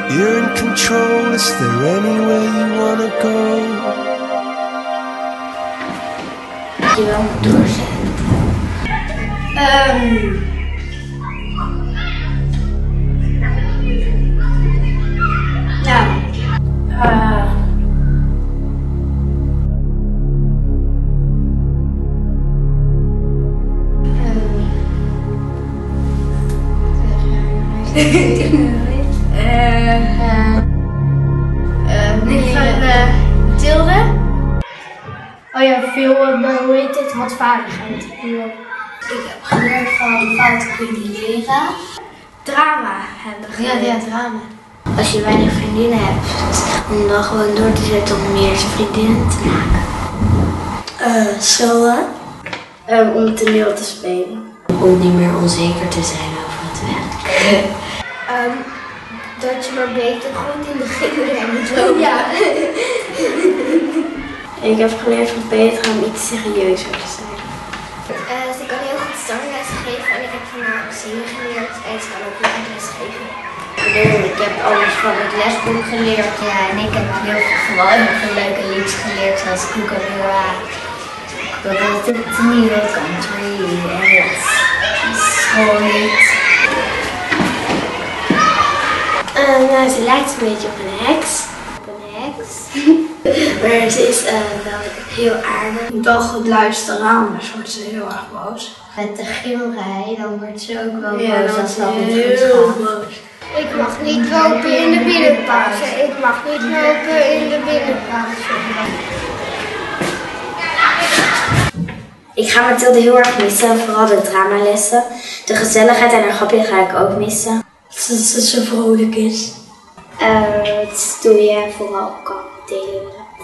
You're in control, is there anywhere you wanna go? Je wel moet doorzetten. Tilde. Oh ja, veel, hoe heet het, handvaardigheid. Ik heb geleerd van fouten kun je niet leren. Drama hebben geleerd. Ja, drama. Als je weinig vriendinnen hebt, om dan gewoon door te zetten om meer vriendinnen te maken. Schilderen. Om toneel te spelen. Om niet meer onzeker te zijn over het werk. Dat je maar beter goed in de gimmerij moet lopen. Ja. Ik heb geleerd van Petra om iets serieuzer te zijn. Ze kan heel goed zangles geven en ik heb van haar zingen geleerd en ze kan ook les geven. Ik heb alles van het lesboek geleerd. Ja, en ik heb heel veel leuke liedjes geleerd zoals Kookaburra. The New Country en het schoollied. Nou, ze lijkt een beetje op een heks. Maar ze is wel heel aardig. Je moet wel goed luisteren, anders wordt ze heel erg boos. Met de gimmerij, dan wordt ze ook wel Ja, boos als dat niet heel goed gaat. boos. Ik mag niet lopen in de binnenplaatsen. Ik mag niet lopen in de binnenplaatsen. Ik ga Mathilde heel erg missen, vooral de dramalessen. De gezelligheid en haar grapje ga ik ook missen. Dat ze vrolijk is. Dat doe je vooral kan delen.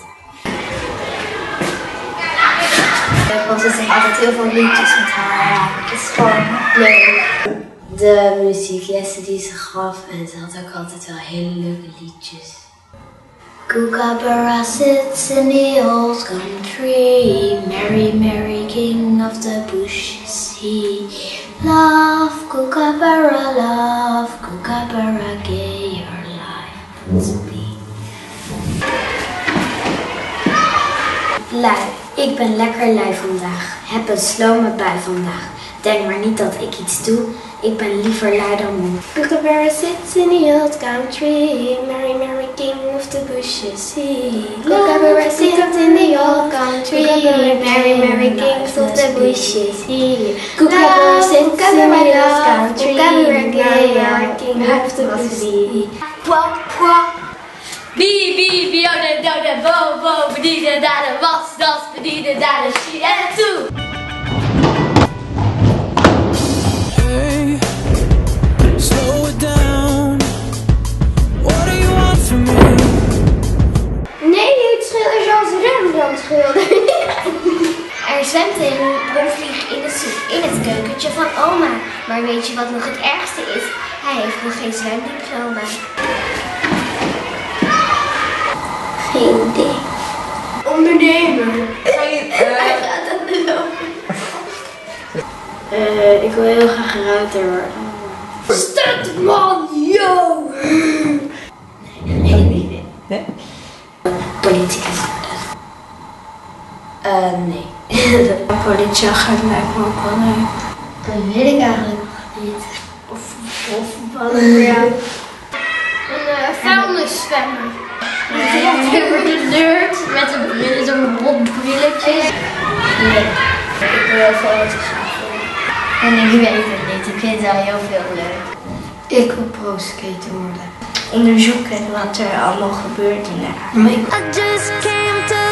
Want ze zingt altijd heel veel liedjes met haar. Ja, het is gewoon leuk. De muzieklessen die ze gaf en ze had ook altijd wel hele leuke liedjes. Kookaburra sits in the old country, Mary, Mary, king of the bushes he. Love, Kookaburra, gay your life must be. Lui, ik ben lekker lui vandaag, heb een slome bui vandaag. Denk maar niet dat ik iets doe, ik ben liever lui dan moe. Kookaburra sits in the old country, Mary, Mary, king of the bushes he. Kookaburra sits in the old country, Mary, Mary, king of the bushes he. Kookaburra sits in the old country, Mary, Mary, king of the bushes he. Bi, oh de bo, bedienen daar de was, das, bedienen daar de she en toe. Hey, slow it down. What do you want from me? Nee, het schilder zoals Rembrandt schilderde. Er zwemt een bromvlieg in het keukentje van oma. Maar weet je wat nog het ergste is? Hij heeft nog geen zwemdiploma. Geen idee. Ondernemer. Ik wil heel graag ruiter worden. Stuntman, yo! Nee. Politicus. Nee. Politieagent lijkt me ook wel leuk. Dat weet ik eigenlijk nog niet. Of voetballen, ja. Een vuilniszwemmer. Over de nerd met zo'n rond brilletje. Nee, ik wil heel veel auto's gaan doen. En ik weet het niet, ik vind het wel heel veel leuk. Ik wil pro-skater worden. Onderzoeken wat er allemaal gebeurt in de aarde. I just came to